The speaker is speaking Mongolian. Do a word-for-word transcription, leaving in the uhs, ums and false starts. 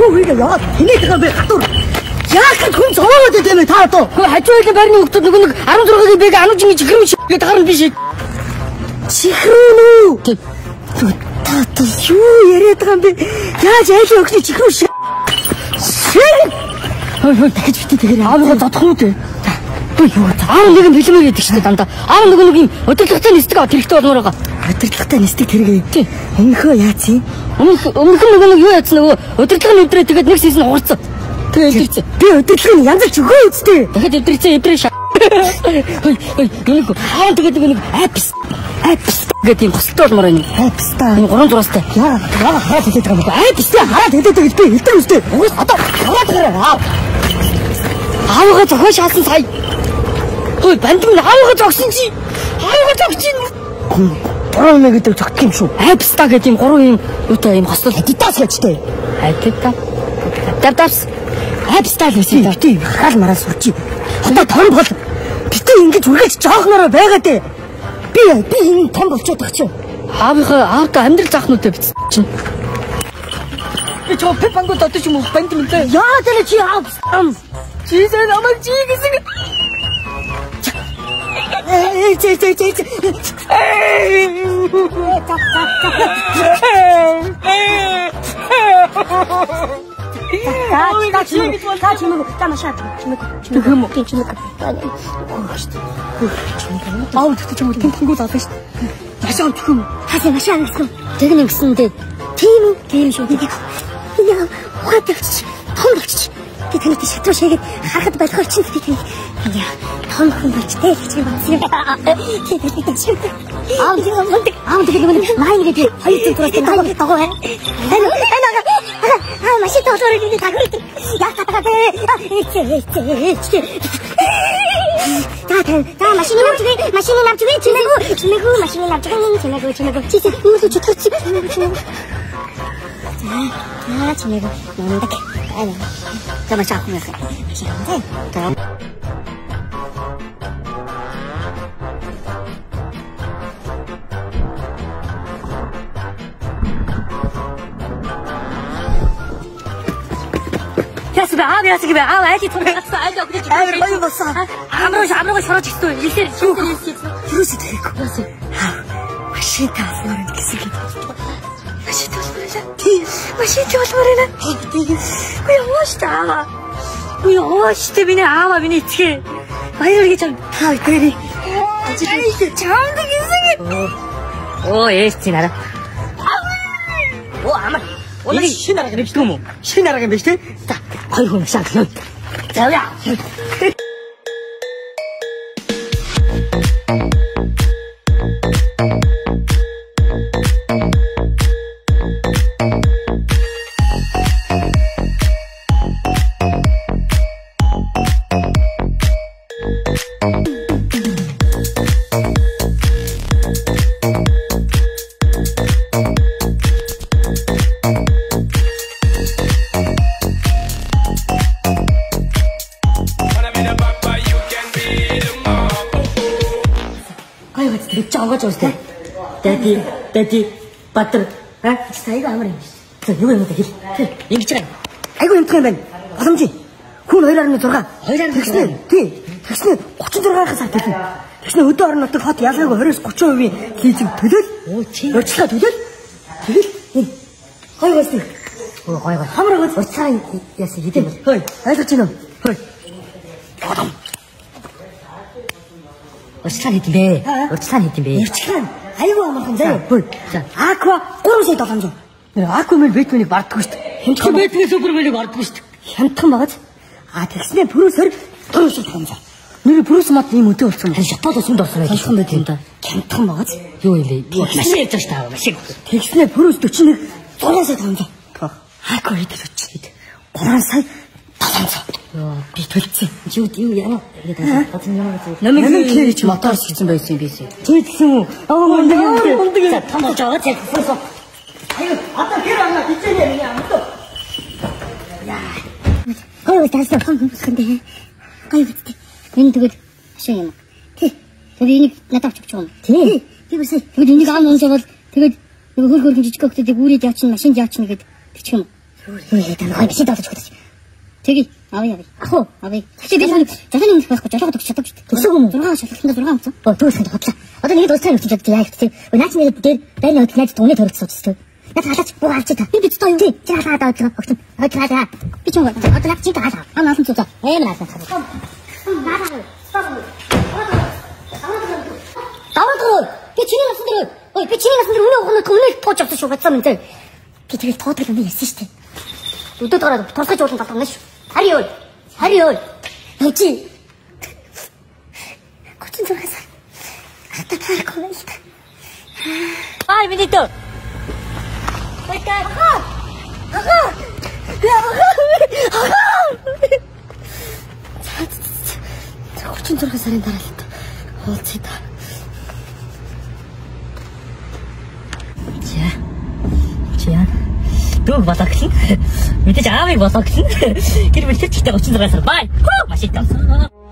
Хүүгээ яваад хинээд байгаа би хатур. Яах гэж хүн зовоод байт юм та одоо. Хөө хажуугийн байрны хүмүүс нөгөө нэг арван зургагийн бэг анууч ингэ чихрүү шиг гарна биш. Чихрүү нүү. Та та юу яриад байгаа юм бэ? Яаж айлын өгчний чихрүү шиг. Хөөе хөөе дахиж битээ тэгэхээр аавыгаа зодох уу дээ. Бөө юу аав нэг нь хэлмээр яадаг шүү дээ дандаа. Аав нөгөө нэг юм өдөрлөгтэй нисдэг аа тэрэгтэй болмоор байгаа. Өдөрлөгтэй нисдэг тэрэг. Тийм. Өмнөхөө яац юм? Өмнөх өмнөх нь нөгөө юу яац нөгөө өдөрлөг нь өдрөө тэгээд нэг сийсэн уурцсан. Тэгээ өдөрцөө. Би өдөрлөг нь янз бүрч өгөө үсттэй. Дахиад өдөрцөө өдрөө шаа. Хөөе хөөе нэг аав тэгээд нөгөө нэг апс апс гэдэг юм хөсөлтөө болмоор байна. Апс та энэ гурван зураастай. Яа яа хараад хэлээд байгаа юм бэ? Апс та хараад хэлээд байгаа би өдөр үстэй. Угаас одоо хараад гараа. Аавгаа зохио шаасан сая. Ой банд минь аавгаа зогсон чи. Аавгаа зогчин. Гурван мэ гэдэг зогтох юм шүү. Апста гэдэг юм гурван юм юутай юм хослол Adidas гэжтэй. Adidas. Adidas. Апста гэсэн юм тийм хаал мараа сурчи. Одоо том бол битээ ингэж үргэлж жоохнороо байгаа дээ. Би би энэ том болчиход байгаа чинь. Аавынхаа аавда амьдрал заахнуудаа бичсэн чинь. Би чоо пепангууд одож юм уу банд минь дээ. Яа тэр чи аав. Чизээ намайг чи гэсэн. Эй чи чи чи. Ой, как чимэг, как чимэг, там шат, чимэг, чимэг юм уу, чимэг. Аа, тэгтээ чимэг тэмхэнгүүд авах шүү. Машаа авчих юм. Хасаа машаа авчихсан. Тэгнэ гисэндээ. Тийм үү, тийм шүү. Яа, ухаатай том болчих. Би таныг шатруу шигээд харахад болохоор чинь би таныг яа том хүн болчтой гэж бодсон юм. Тэгээд чи аа тийм үнтэй аа тийм үнтэй майн гэдэг хоёр зүг тураас тагоо тагоо байна. Аа машин тоолоор ингэ тагоо. Яа татагаа. Та та машины навчгүй машины навчгүй чимээгүү чимээгүү машины навчгүй чимээгүү чимээгүү чи чи юу ч чөтгөч. Аа чимээгүү нондаг. Аа 자, 마셔. 마셔. 마셔. 야스 봐. 아, 야스 봐. 아, 아이티 돌아갔어. 아이디 어디 지? 아, 빨리 봤어. 아무렇지 아무렇게 서로 직도 일세 일세 일세 되고. 야스. 아, 맛있다. 말은 기색이. 맛있다. 맛있다. 말이나. 왜 멋있다. 왜 멋있다. 비네 아마 비네 티. 아이 이렇게 좀 아, 그래. 아주 처음도 기색이. 오, 에스티 나라. 오, 아마. 오늘 신나라가 냅시다 뭐. 신나라가 냅시다. 자, 아이고, 시작. 자야. Daddy, daddy, butter. 아, 진짜 이거 아무리. 저 이거 이거 힐. 여기 찍어. 아이고 염통해 봐. 어সম지. хүн хоёр орны зураг. хоёр орны тэгснэ. Тий. Тэгснэ гучин зургаас хатдаг. Тэгснэ өдөө орны нутаг хот ялгаагүй двадцать %-ийн хийжиг төлөөл. Оо чи. Өчлөө төлөөл. Тэгэл энэ хоёр гол. Оо хоёр гол. Хамраг уцаа яасан хийдэг юм. Хөөе. Ойлгож байна уу? Хөөе. Одом. Уцаа хийдэг бэ? Уцаа хийдэг бэ? Уцаа. 아이고 아마хан заа. За. Аква 삼 сая долоо зуун. Аква мэл Бэтменийг бардаггүй шүү дээ. Хямдхан Бэтмен супермэнийг бардаггүй шүү дээ. Хямдхан багаж. А тэгснэ Брюсер 삼 сая долоо зуун. Нэр Брюс мод ийм өдөө болсон. Шатаад өсөнд болсон байх. Хямдхан байт юм да. Хямдхан багаж. Юу илээ? Машин явж байгаа шүү дээ. Машин. Тэгснэ Брюс forty-one сая долоо зуун. Аква хэд өчтэй. 삼 сая долоо зуун. Йоо би төлцсөн. Юу юу яа. Тэгээд бацхан ямар гэж. Намайг хийж мотор хийсэн байсан юм бисээ. Тэгсэн үү? Аа мундаг мундаг. За тамаа жоо яг фосо. Аюу ата гэрээ бичээний юм амт. Яа. Хөөе таасаа хонхонхондээ. Гай битээ. Энэ тэгээд ашиг юм. Тий. Тэгээд энийг надад авч өгч байгаа юм. Тий. Би бас тэгээд энийг аав уншаавал тэгээд нөгөө хөл хөл жижиг хөлтөд үрээд явчихна машинд явчихна гэд тэгчих юм. Юу яа тань хай бишээ дагаж өгдөг. Тэги авъя авъя. Ах уу авъя. Чи дээд захын нэг байхгүй жолоогод өгч чаддаг шүү дээ. Өсөг юм уу? зургаан шалгалтанд зургаан авсан. Оо түүсэнд хотлоо. Одоо нэг дууссан юм чинь яа гэдэг. Өө наач нэг дээр байрны хөдөлгөөнд найз дуны төрөлд суудсан. Наад халаач буу авч та. Би бид тоо юм тий. Чи халаад аваад байгаа. Огт. Огт халаа. Би ч юм уу. Одоо яг чи та халаа. Аа наасан цуцаа. Эм наасан цуцаа. Даваад би чиний насан дээр. Ой би чиний насан дээр өнөө ухнаад өнөө тооч авсан шүү гацсан юм тий. Би тэгэл тоодаг юм ярьсан шүү дээ. Өдөө дараад тусгаж уулан татгана шүү. Хари юу? Хари юу? Чи гучин зургаас хата тарах юм шүү дээ. Ай минут. Байтаа. Ага. За гучин зургаас сарын дараа л та. Хоолцъя та. За. Чиа. Дүүг болоо гэсэн. Мэдээж аавыг болоо гэсэн. Тэр мэлчтэй гучин зургаас бай. Машин таа.